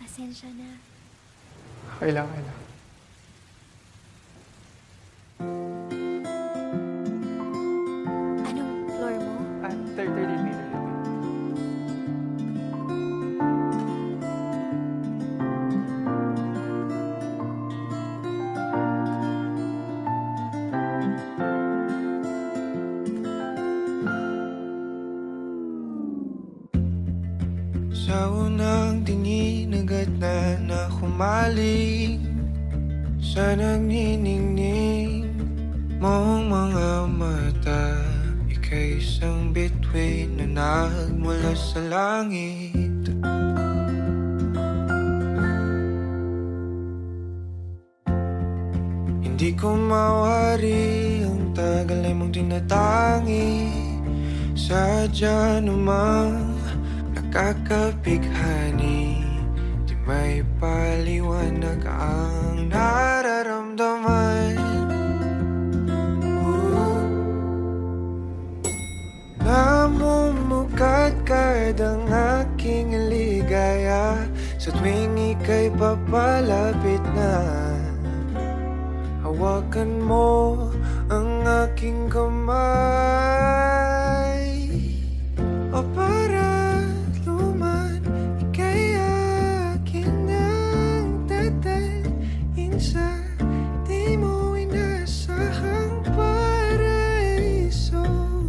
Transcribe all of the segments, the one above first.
Pasensya na. Kailangan na. Anong floor mo? 30 meter. Sa unang tingin agad na humaling sa nagniningning mong mga mata. Ika'y isang bituin na nagmula sa langit. Hindi ko mawari ang tagal ay mong tinatangi. Sadya namang nakakapighani, di may paliwanag ang nararamdaman. Namumukadkad ang aking ligaya sa tuwing ika'y papalapit na. Hawakan mo ang aking kamay, o para luman, ika'y akin ang tatalin sa di mo inasahang paraiso.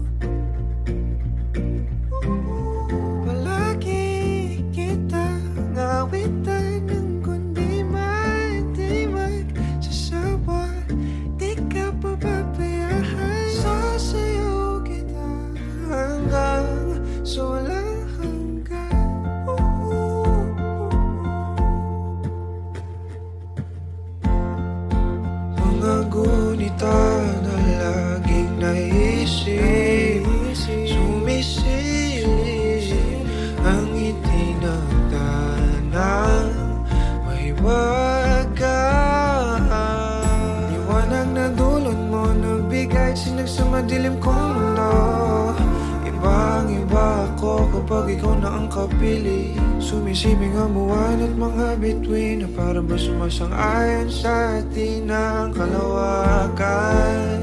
Palagi kitang awitan ng kundi di magsasawa. Di ka pababayaan, sasayaw kita hanggang sa walang hanggan. Mga gunita na laging naisip, sumisilip ang itinagdanang may wagang liwanag na dulot mo na bigay sinag sa madilim kong mundo. Ibang-iba ako kapag ikaw na ang kapili. Sumisibing ang buwan at mga bituin na para ba sumasang-ayon sa atin ang kalawakan.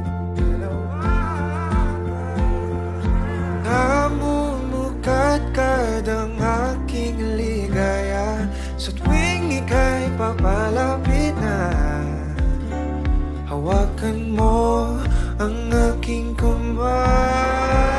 Namumukadkad ang aking ligaya sa tuwing ika'y papalapit na. Hawakan mo ang aking kamay.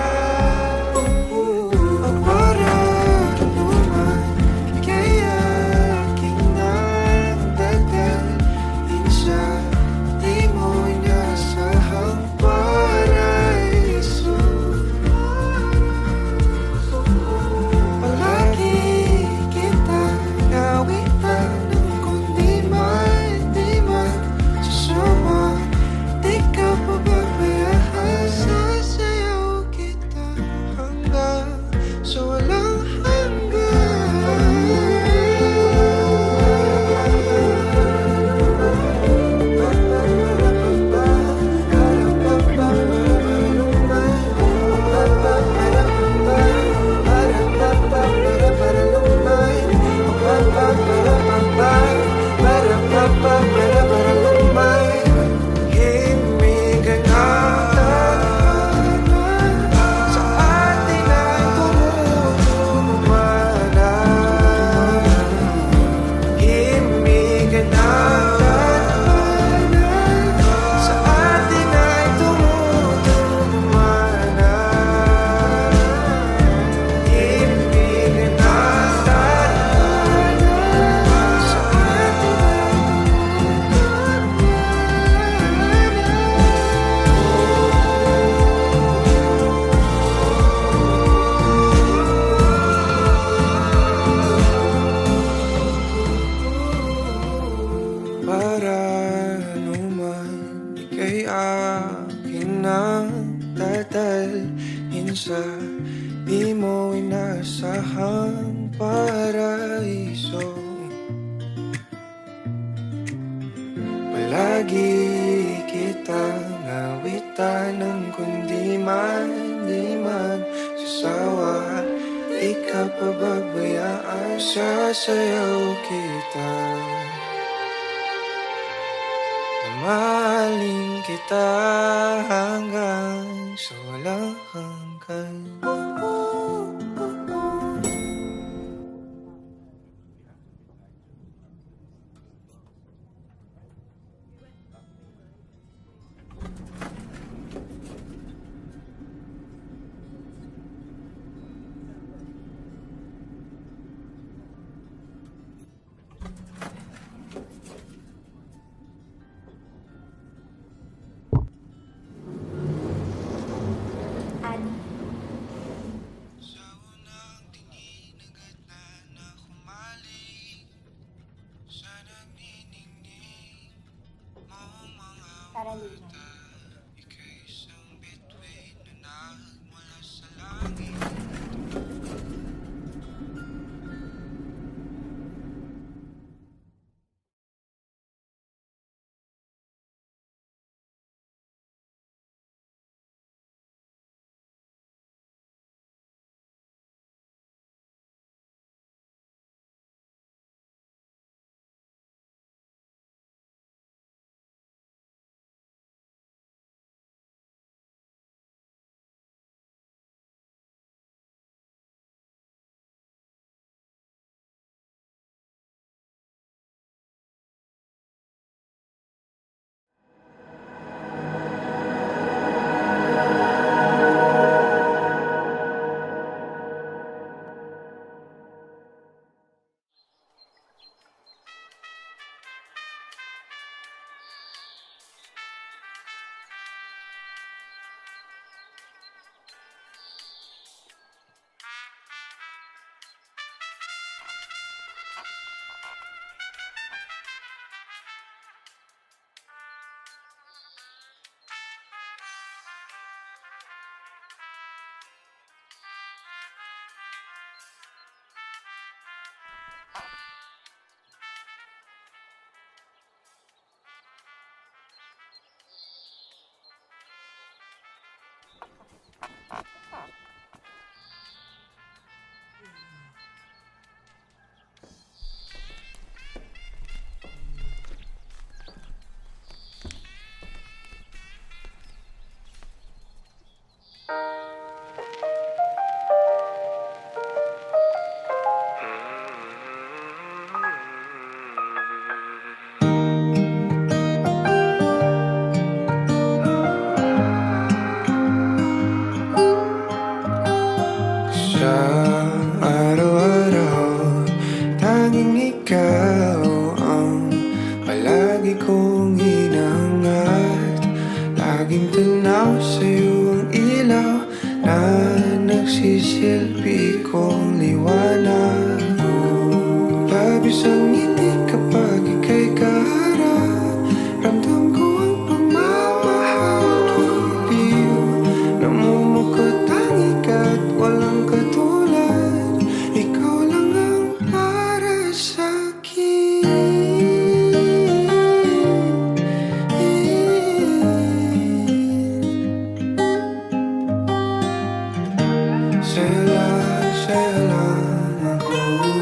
Sa di mo inasahang paraiso. Palagi kitang awitan ng kundi di man sasawa. di ka pababayaan. Sasayaw kita, mamahalin kita hanggang sa walang hanggan. Carolina. Araw-araw, tanging ikaw ang palagi kong hinahangat. Laging tanaw sa'yo ang ilaw na nagsisilbi kong liwanag. Labis ang ngiti kapag ika'y kaharap. Ramdam ko ang pagmamahal tuliw. Namumukot ang ikat, walang katulad. Ikaw lang ang para sa'kin. Sa'yo lang ako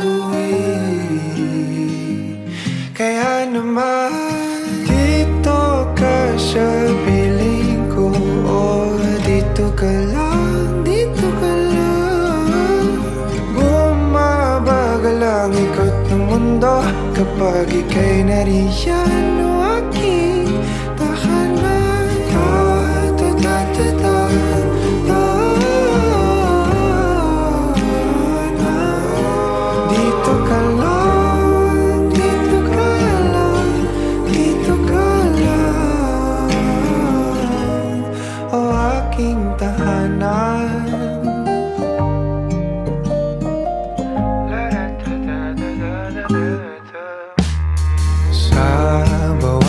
kaya naman dito ka sa piling ko. Oh, dito ka lang, dito ka lang. Bumabagal ang ikot ng mundo kapag ika'y nariyan. O aking tahanan. Ta-ta-ta-ta-ta. Dito ka lang, dito ka lang, dito ka lang. O aking tahanan. Sa bawat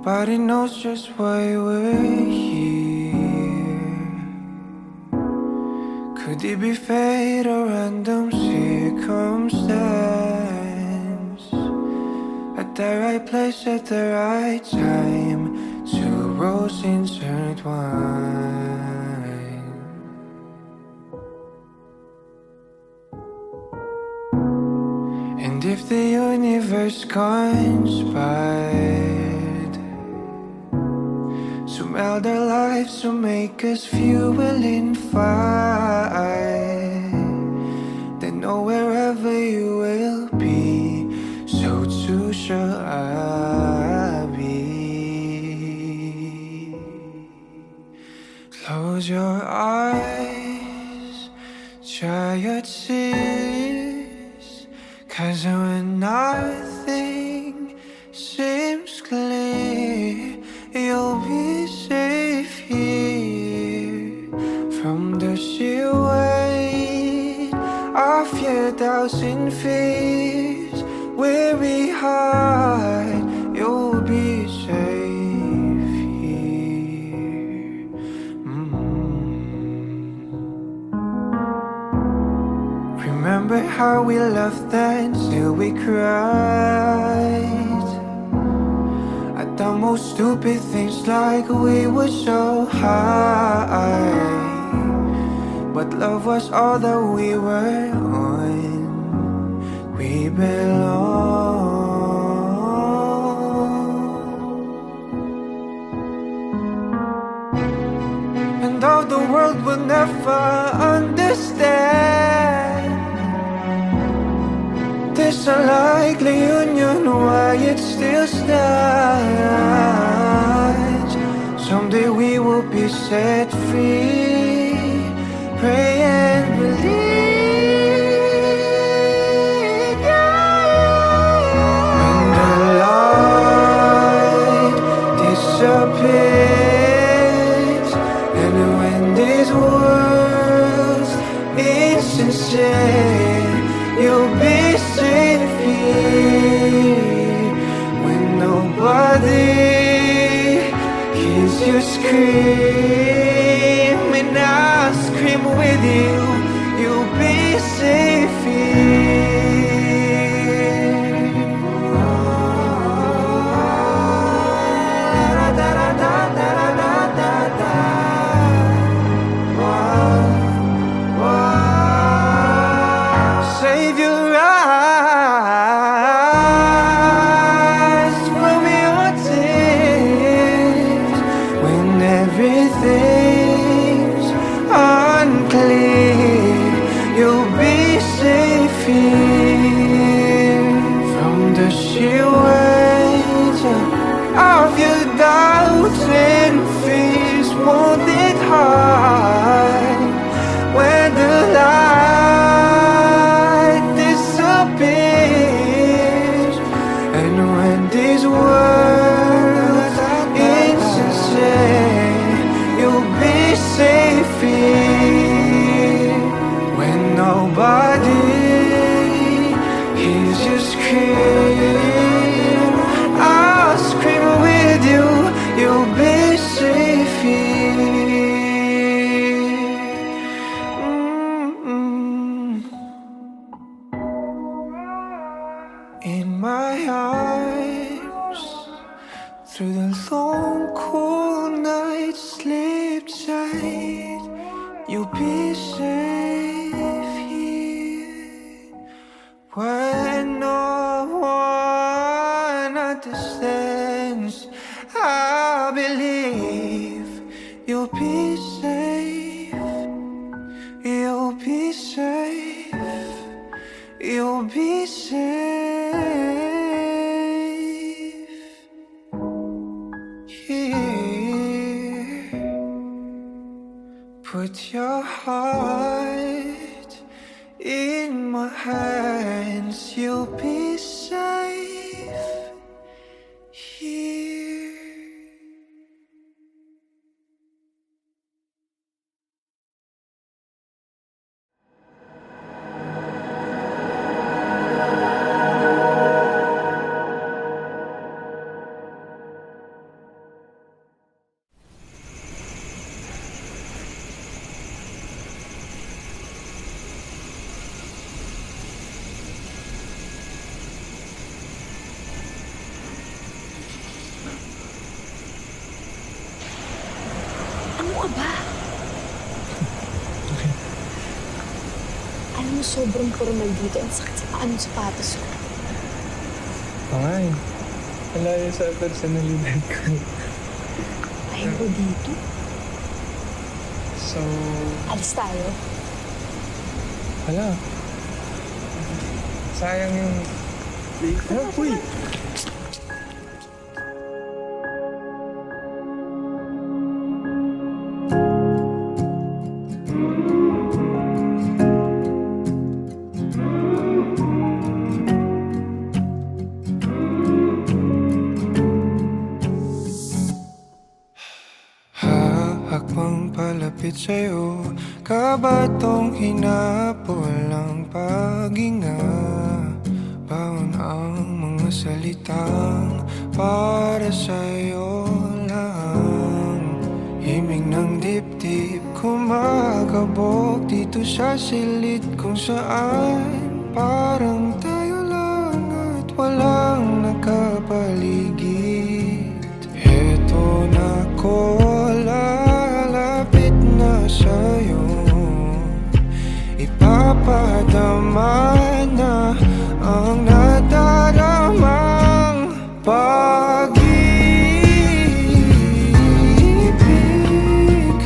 Nobody knows just why we're here. Could it be fate or random circumstance? At the right place at the right time, two roads intertwine. And if the universe conspired to meld our lives to make us fuel and fire, then know wherever you will be, so too shall I be. Close your eyes, dry your tears, 'cause when nothing seems clear, you'll be safe here from the sheer weight of your doubts and fears. Weary heart, you'll be safe here. Remember how we laughed until we cried at the most stupid things, like we were so high. But love was all that we were on. We belong. And though the world will never understand this unlikely union, why it still stands. Someday we will be set free. Pray and believe, yeah. When the light disappears, and when this world's insincere, you'll be safe here. When nobody hears you scream, and I'll scream with you, you'll be safe here. Save your eyes from your tears when everything's unclear. You'll be safe here from the sheer weight of your doubts and fears. Won't it hide when the light disappears, and when these words insincere, you'll be safe here. When nobody hears you scream, I'll scream with you, you'll be safe here. In my arms, through the long cool night, sleep tight, you'll be safe here. When no one understands, I believe you'll be safe. You'll be safe. You'll be safe here. Put your heart in my hands. You'll be safe here. mo sobrang formal dito. Ang sakit sa paano sapatos ko. Ay, malayo sa personalidad ko. Ayaw ko dito. So, Alis tayo. wala. Sayang yung... Uy! Hakbang palapit sa'yo, kabatong hinapol ang paghinga. Baon ang mga salitang para sa'yo lang. Himig ng dibdib kumakabog dito sa silid kung saan parang tayo lang at walang nakapaligid. Heto na ko, lalapit na sa'yo, ipapadama na ang nadaramang pag-ibig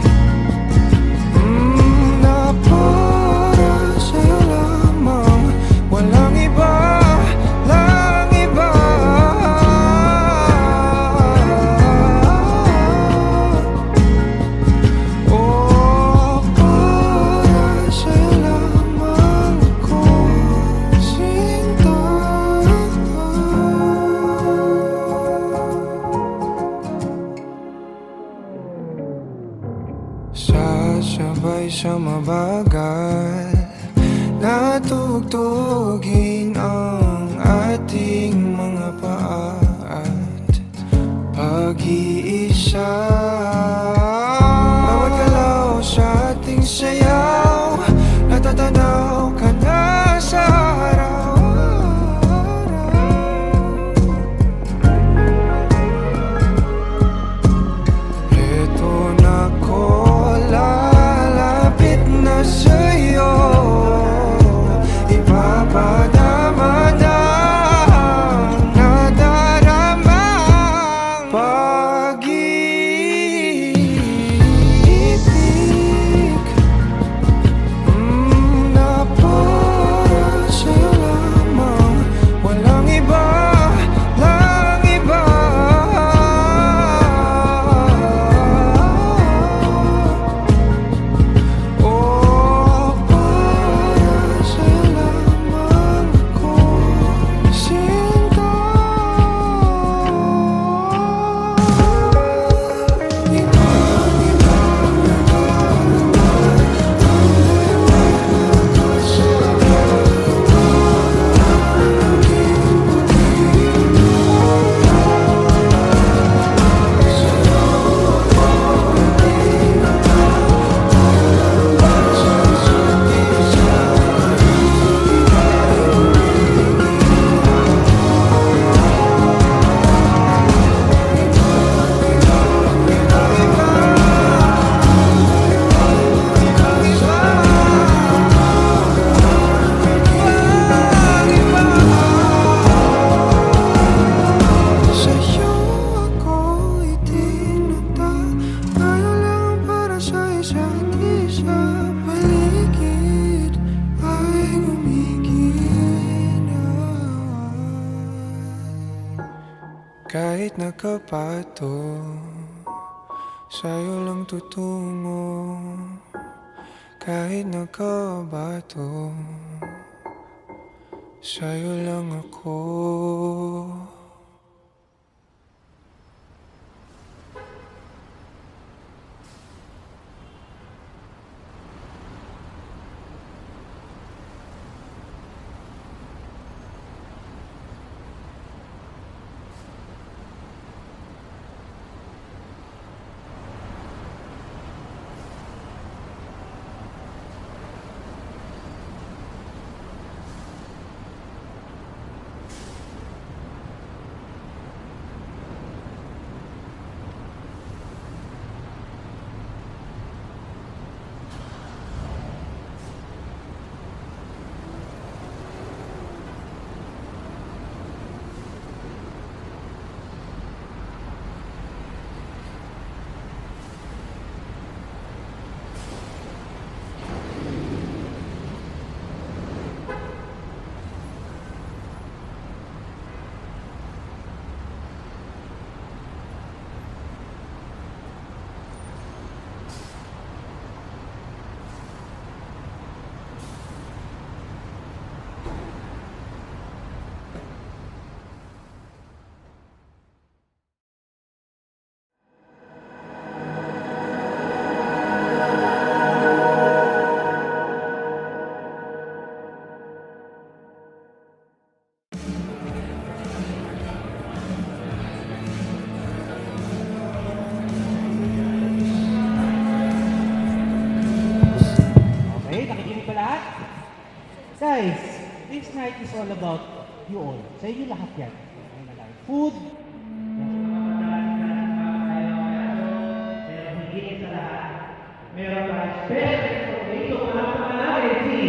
na para sa'yo lamang, walang iba, lang iba. Oh, para sa'yo lamang ako sinta. Sasabay sa mabagal na tugtugin ang ating mga paa at pag-iisa. Bawat galaw sa ating sayaw, natatanaw ka na sa araw-araw. Eto na ko, lalapit na sa'yo, ipapadama na ang nadaramang pag-ibig na para sa'yo lamang, walang iba, lang iba. Oh, para sa'yo lamang ako sinta. Sa'yo ako itinakda, tayo lang para sa isa't isa. Paligid ay gumigina, kahit nakapato, sa'yo lang tutungo. Kahit nakabato, sa'yo lang ako. Guys, this night is all about you all. Sa inyo lahat yan. Food. Meron pa special dito mga pangalan si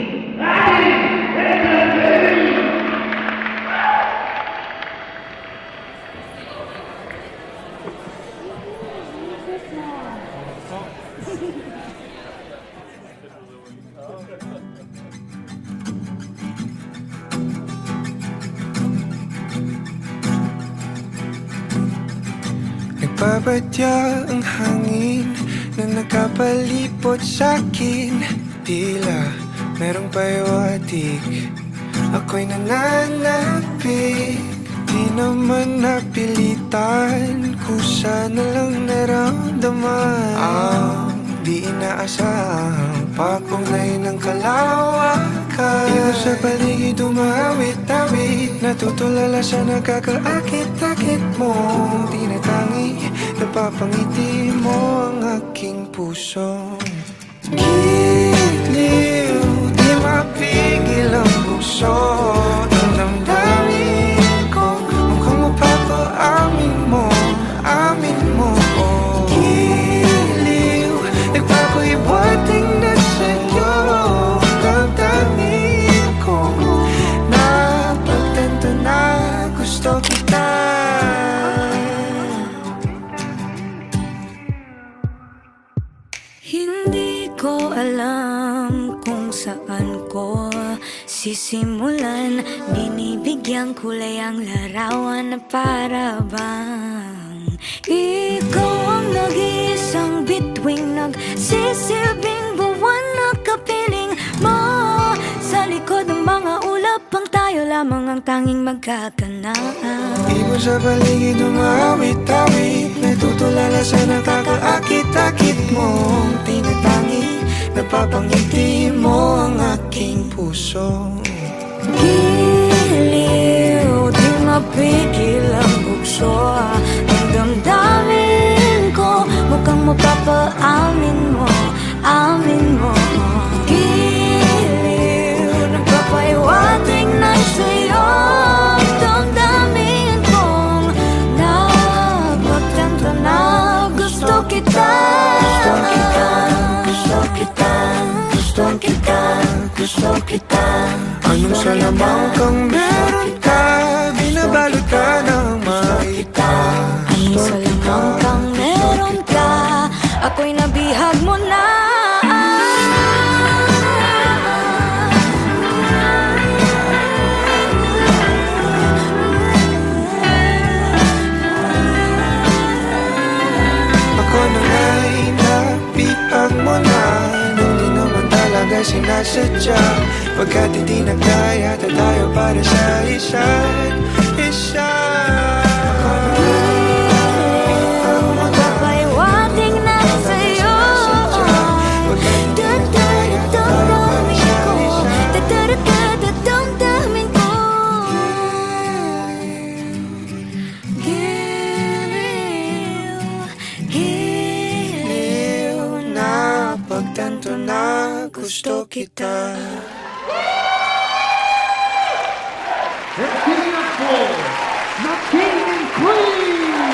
Nagpapatya ang hangin na nakapalipot sa'kin. Tila merong payawatig, ako'y nananapig. Di naman napilitan, kusa na lang naramdaman ang di inaasahang papunay ng kalawakan. Ikaw sa paligid umawit-awit, natutulala sa nakakaakit-akit mo. Tinatangi, napapangiti mo ang aking puso. Giliw, di mapigil ang puso. Ang damdamin ko, mukhang mapapaamin mo, amin mo. Giliw, nagpapahiwating na sa'yo. Damdamin ko, napagtanto na gusto kita. Hindi ko alam kung saan ko sisimulan. Binibigyan kulay ang larawan na para bang ikaw ang nag-iisang bituing, nagsisilbing buwan na kapiling mo. Sa likod ng mga ulap, ang tayo lamang ang tanging magkakanaan. Ibon sa paligid umawit-awit, natutulala sa nakakaakit-akit mo. Tinatangi, napapangiti mo ang aking puso. Giliw, di mapigil ang bugso. Ang damdamin ko, mukhang mapapaamin mo, amin mo. Giliw, nagpapahiwatig na sa'yo. Ang damdamin kong napagtanto na gusto kita. Gusto kita, gusto kita, gusto kita. Anong salamang kang meron ka, binabalot ka ng maita. Anong salamang kang meron ka, ako'y nabihag mo na. Ako na nga'y nabihag mo na, nung di naman talaga sinasadya. Pagkat hindi nagkaya tayo para sa isa't isa. Magpapahiwatig na sa'yo. Dadamdamin ko, Giliw, giliw na Pagtanto na gusto kita. Let's give it up for the King and Queen!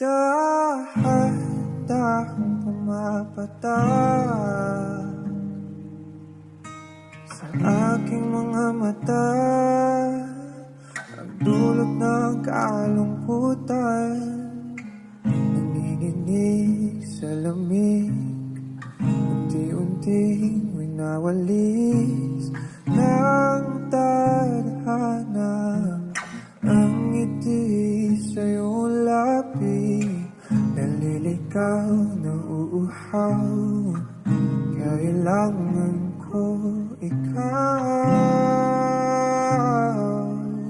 Dahan-dahang pumapatak sa aking mga mata, ang dulot ng kalungkutan, nanginginig sa lamig, unti-unting winawalis ng tadhana. Ang ngiti sa iyong labi, naliligaw na uuhaw. Kailangan ko ikaw,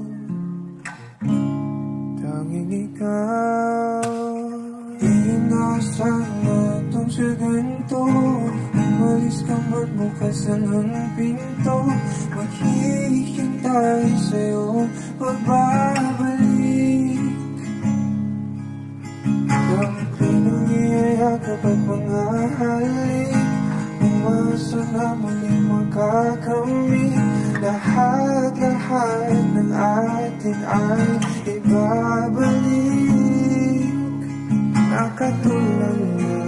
tanging ikaw. Inaasahan natong sa ganito, umalis ka magbukas ng pinto, maghihintay sa'yo pagbabalik. Ang pinangiyayakap at mga halik, umasa na muling makakamit. Lahat-lahat ng atin ay ibabalik, nakatulala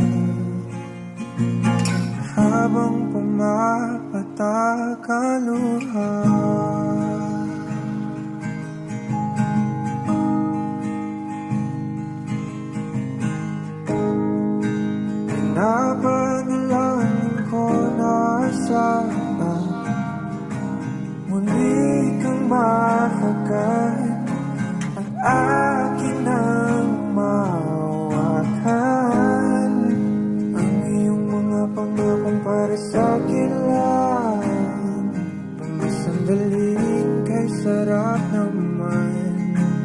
habang pumapatak ang luha. Napanalangin ko na sana muli kang mahagan, ang akin ang mahawakan, ang iyong mga pangakong para sa akin lang. Mga sandaling kay sarap naman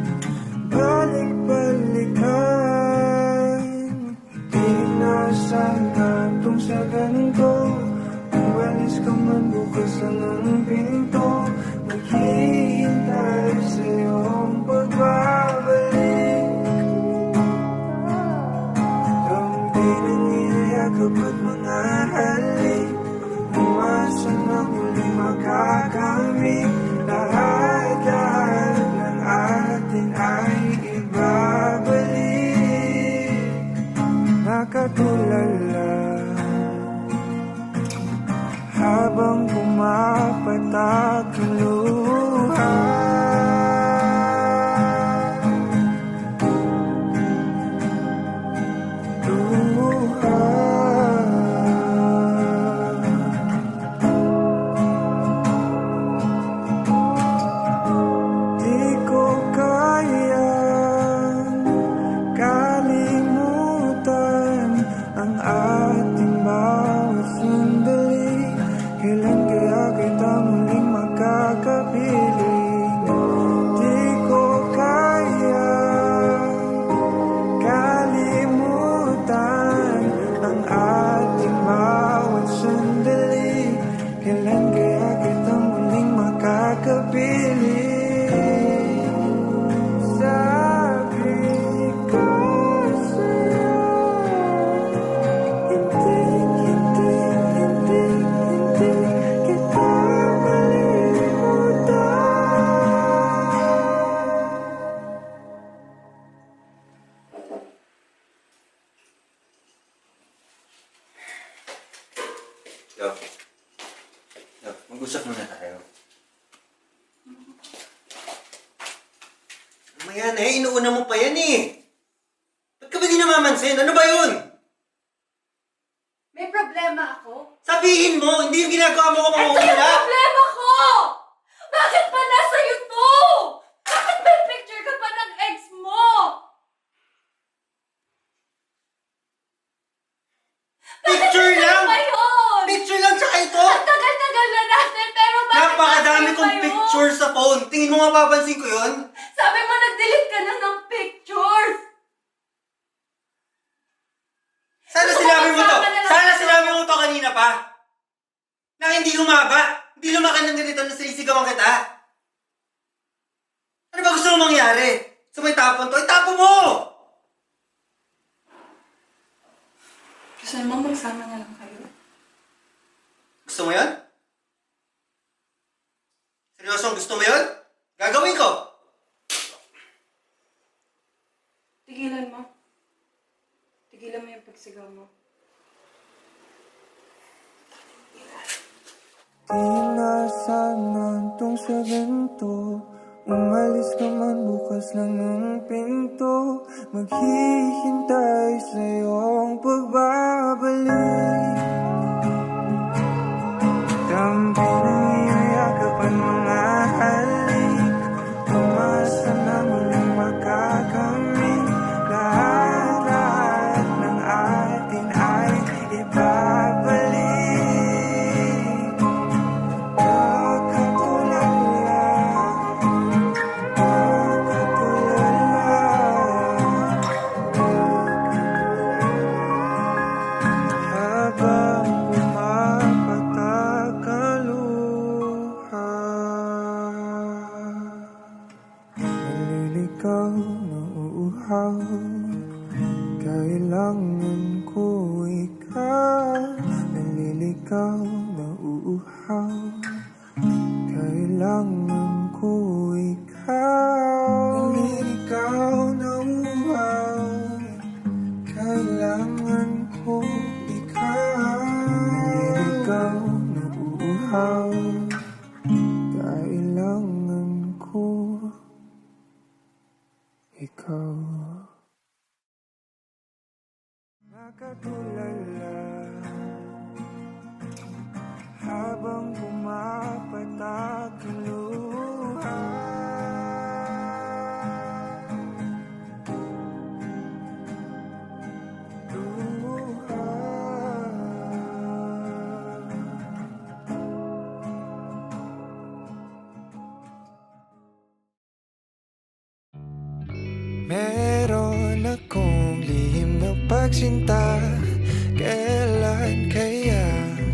balik-balikan. Sana itong sa ganito, umalis ka man bukas ang pinto, maghihintay sa iyong pagbabalik. Ang pinangiyayakap at mga halik, umasa na muling makakamit. Lahat-lahat ng atin ay ibabalik, nakatulala habang pumapatak ang luha. Di ko kayang kalimutan ang ating bawat sandali. Kailan kaya kita muling makakapiling? Di ko kaya kalimutan ang ating bawat sandali. Kailan kaya kita muling makakapiling? Sabi ko sa'yo, hindi kita Yo, mag-usap muna tayo. Mamaya na eh, inuuna mo pa yan eh. Ba't ka ba di namamansin? Ano ba yun? May problema ako? Sabihin mo, hindi yung ginagawa mo ko Ito yung mauuna. problema ko! Bakit pa nasa YouTube? Bakit may picture ka pa ng ex mo? Picture lang! Ba yun? Picture lang tsaka ito! Ang tagal-tagal na natin, pero bakit Napakadami natin kong pa yun? picture sa phone. Tingin mo mapapansin ko yun? Sabi mo nag-delete ka na ng pictures! Sana sinabi mo to! Sana sinabi mo to kanina pa! Na hindi lumaba! Hindi lumakan ng ganito na sinisigawan kita! Ano ba gusto mo mangyari? So may tapon to? Itapon mo! Gusto mo magsama na lang kayo? Gusto mo yun? Seryosong gusto mo yun? Gagawin ko! Tigilan mo. pagsigaw mo. Inasahan tong sa ganito. Umalis ka man, bukas lang ang pinto. Maghihintay sa iyong pagbabalik. Dampi ng iyong yakapan, mga halik. Umasa na muling makakamit. Lahat ng atin ay ibabalik. Kailangan ko ikaw. Naliligaw na uuhaw. Kailangan ko ikaw. Naliligaw na uuhaw. Kailangan ko ikaw. Naliligaw na uuhaw. Kailangan ko ikaw. Nakatulala habang pumapatak ang luha. Meron akong lihim na pagsinta. Kailan kaya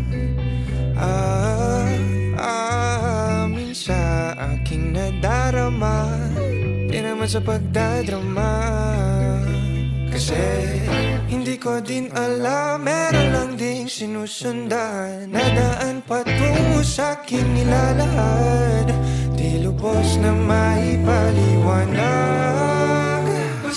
amin sa aking nadarama? Di naman sa pagdadrama. Kasi hindi ko din alam. Meron lang ding sinusundan na daan patungo sa'king nilalahad. Di lubos na maipaliwanag.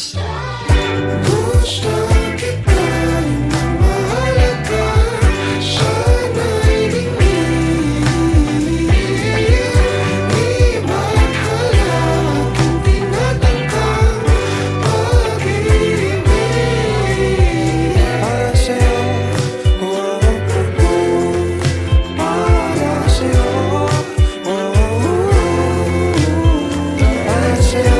Gusto kita na mahalaga. Sana'y tingin. Di maghalak ang tinatangkang pag-ibig. Para sa'yo, oh, oh. Para sa'yo, oh, oh. Para sa'yo.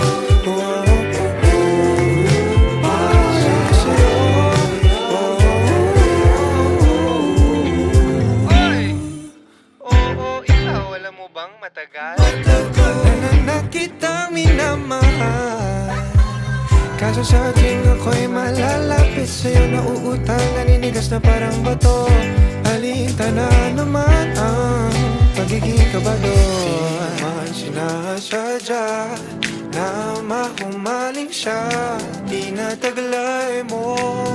Matagal na kitang minamahal. Kaso sa ating ako'y malalapit sa'yo. Nauutang, naninigas na parang bato. Alinta na naman ang pagiging kabado. Di man sinasadya na mahumaling siya. Di nataglay mo.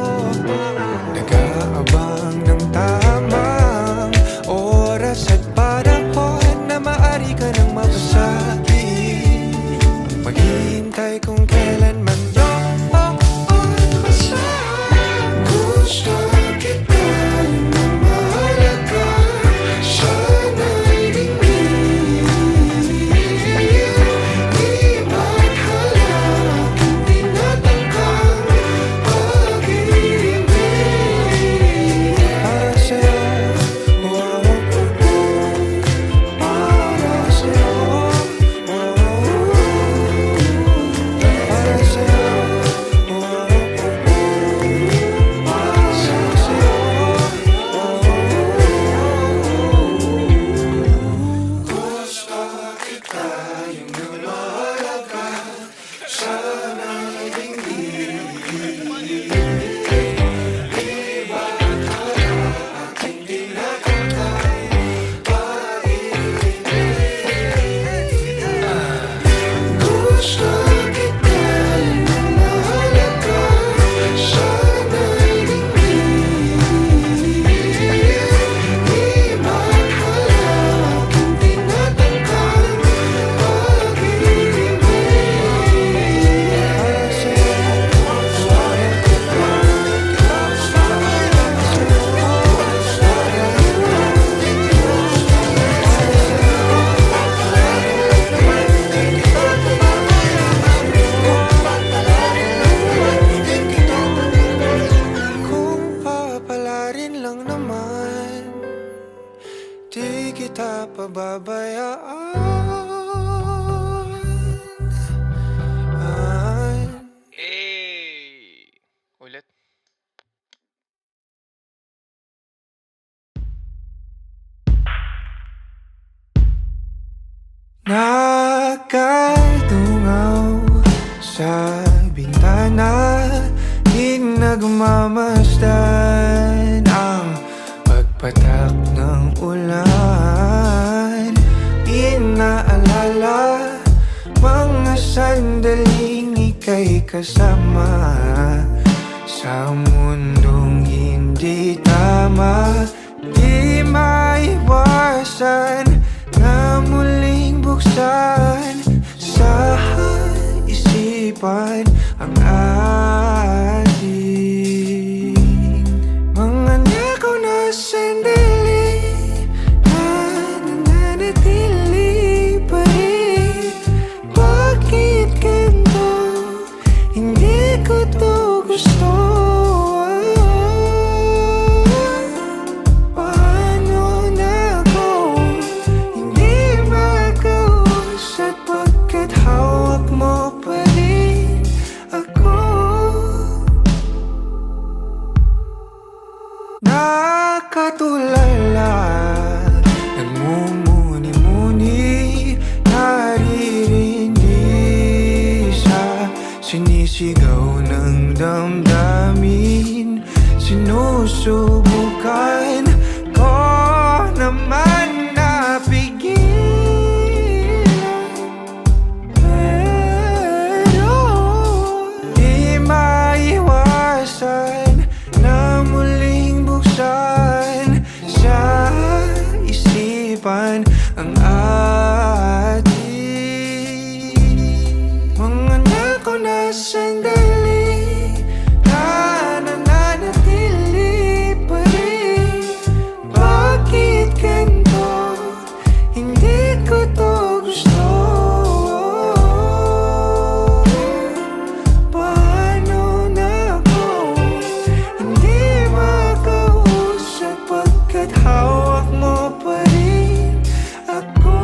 Nag-aabang ng tamang oras at panahon na maaari ka nang mabasagin. Maghihintay kung kailan man yun basta. Gusto kita na mahalaga. Sana'y tingin. Di maghalak ang tinatangkang pag-ibig. Para sa'yo, oh, para sa'yo, oh, para sa'yo, oh, para sa'yo, gusto kita yung namahalaga. Sana'y tingin. Di maghalak ang tinatangkang pag-ibig. Gusto kita na mahalaga. Sana'y tingin. Di maghalak ang tinatangkang pag-ibig. sa bintana, pinagmamasdan ang pagpatak ng ulan. Inaalala mga sandaling ika'y kasama sa mundong hindi tama. Di maiwasan na muling buksan sa isipan ang ating mga nakaw na sandali na nananatili pa rin. Bakit ganito? Hindi ko to gusto. Paano na ako hindi makausap pagkat hawak mo pa rin ako? Nakatulala, nagmumuni-muni, naririndi sa sinisigaw ng damdamin. Sinusubukan ko naman na pigilan, pero di maiwasan na muling buksan sa isipan ang ating mga nakaw na sandali na nananatili pa rin. Bakit ganito? Hindi ko to gusto. Paano na ako hindi makausap pagkat hawak mo pa rin ako?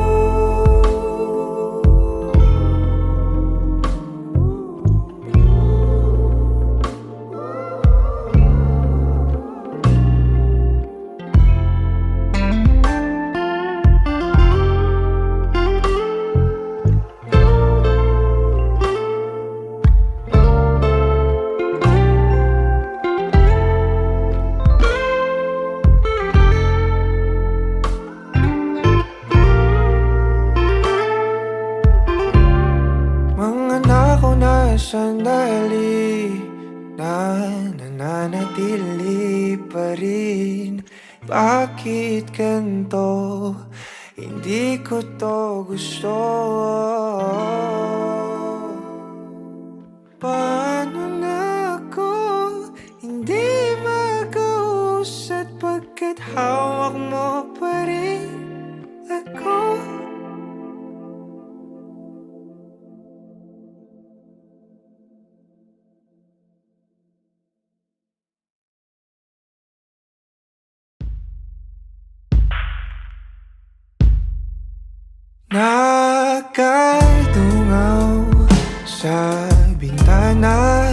Mga nakaw na sandali na nananatili pa rin. Bakit ganito? Hindi ko to gusto. Paano na ako hindi makausap pagkat hawak mo pa rin ako? Nakadungaw sa bintana,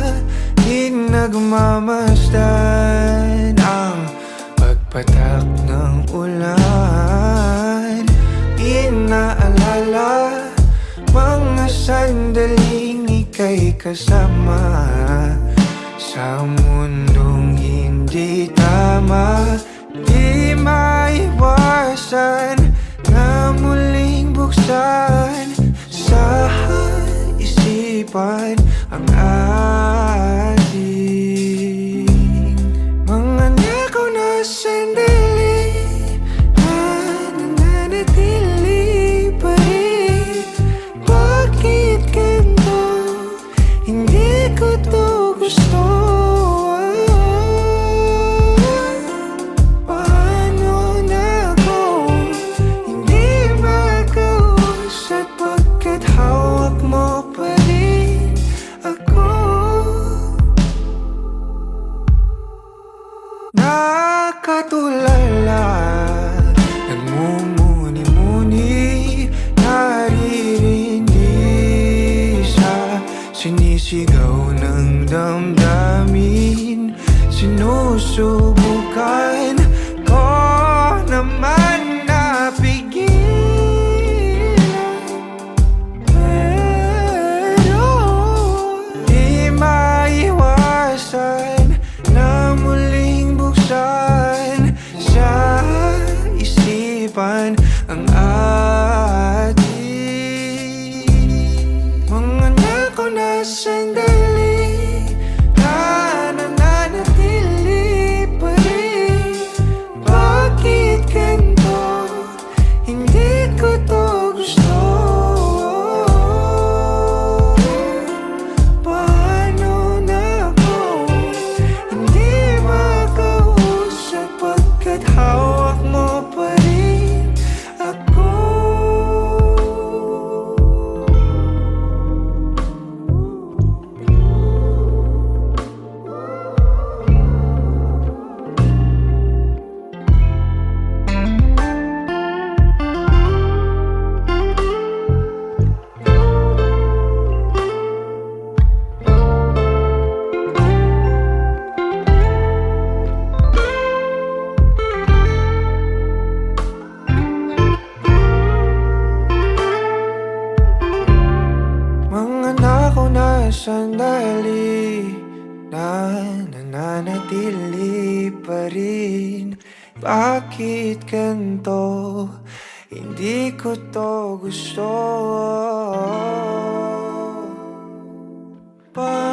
pinagmamasdan ang pagpatak ng ulan. Inaalala mga sandaling ika'y kasama sa mundong hindi tama. Di maiwasan na muling buksan sa isipan ang ating mga nakaw na sandali na nananatili pa rin. Bakit ganito? Hindi ko to gusto. Paano na ako hindi makausap pagkat hawak mo pa rin ako? Nakatulala, nagmumuni-muni, naririndi sa sinisigaw ng damdamin. Sinusubukan ko naman na pigilan, pero sandali na nananatili pa rin. Bakit ganito? Hindi ko to gusto. Paano na ako hindi makausap pagkat hawak mo pa rin ako? Mga nako na sandali na nananatili pa rin. Bakit ganito? Hindi ko to gusto.